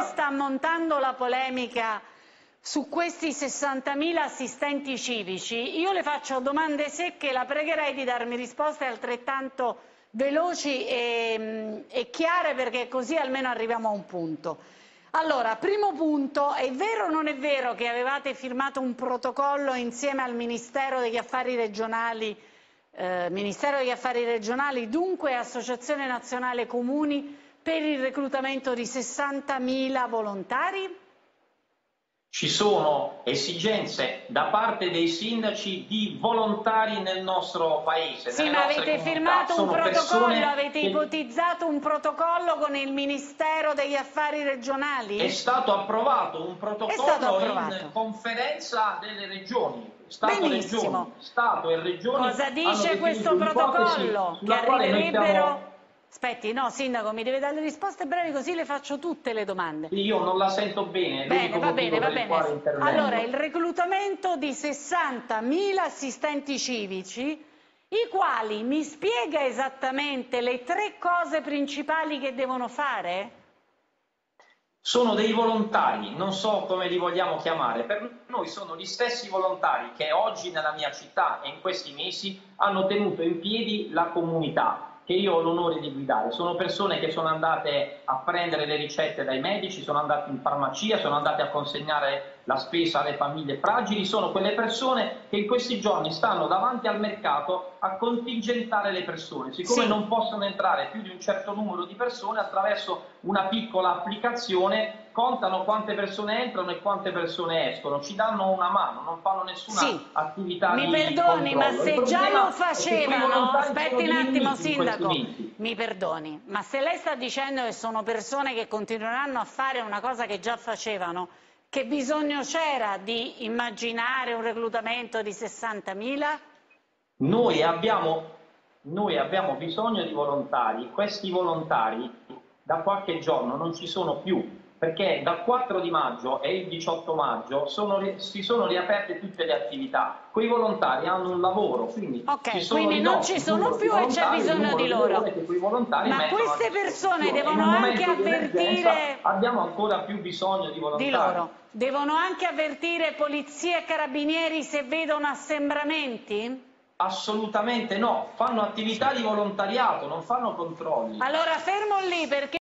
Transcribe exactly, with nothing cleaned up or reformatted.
sta montando la polemica su questi sessantamila assistenti civici, io le faccio domande secche, la pregherei di darmi risposte altrettanto veloci e, e chiare, perché così almeno arriviamo a un punto. Allora, primo punto, è vero o non è vero che avevate firmato un protocollo insieme al Ministero degli Affari Regionali, eh, Ministero degli Affari Regionali, dunque Associazione Nazionale Comuni, per il reclutamento di sessantamila volontari? Ci sono esigenze da parte dei sindaci di volontari nel nostro paese. Sì, ma avete comunità. firmato un sono protocollo, avete che... ipotizzato un protocollo con il Ministero degli Affari Regionali? È stato approvato un protocollo approvato. in conferenza delle regioni. Stato, Benissimo. regioni, Stato e regioni. Cosa dice questo protocollo? Che arriverebbero... Stiamo... Aspetti, no, Sindaco, mi deve dare le risposte brevi così le faccio tutte le domande. Io non la sento bene. Bene, va bene, va bene. Allora, il reclutamento di sessantamila assistenti civici, i quali mi spiega esattamente le tre cose principali che devono fare? Sono dei volontari, non so come li vogliamo chiamare, per noi sono gli stessi volontari che oggi nella mia città e in questi mesi hanno tenuto in piedi la comunità che io ho l'onore di guidare. Sono persone che sono andate a prendere le ricette dai medici, sono andate in farmacia, sono andate a consegnare la spesa alle famiglie fragili, sono quelle persone che in questi giorni stanno davanti al mercato a contingentare le persone. Siccome sì. non possono entrare più di un certo numero di persone, attraverso una piccola applicazione contano quante persone entrano e quante persone escono, ci danno una mano, non fanno nessuna sì. attività mi di perdoni, controllo. ma se già lo facevano, aspetti un attimo Sindaco, mi perdoni, ma se lei sta dicendo che sono persone che continueranno a fare una cosa che già facevano, che bisogno c'era di immaginare un reclutamento di sessantamila? Noi abbiamo, noi abbiamo bisogno di volontari, questi volontari da qualche giorno non ci sono più, perché dal quattro di maggio e il diciotto maggio sono, si sono riaperte tutte le attività. Quei volontari hanno un lavoro, quindi, okay, ci sono quindi non ci sono più e c'è bisogno di loro. Ma queste persone devono anche avvertire... Abbiamo ancora più bisogno di volontari. Di loro. Devono anche avvertire polizia e carabinieri se vedono assembramenti? Assolutamente no, fanno attività di volontariato, non fanno controlli. Allora fermo lì, perché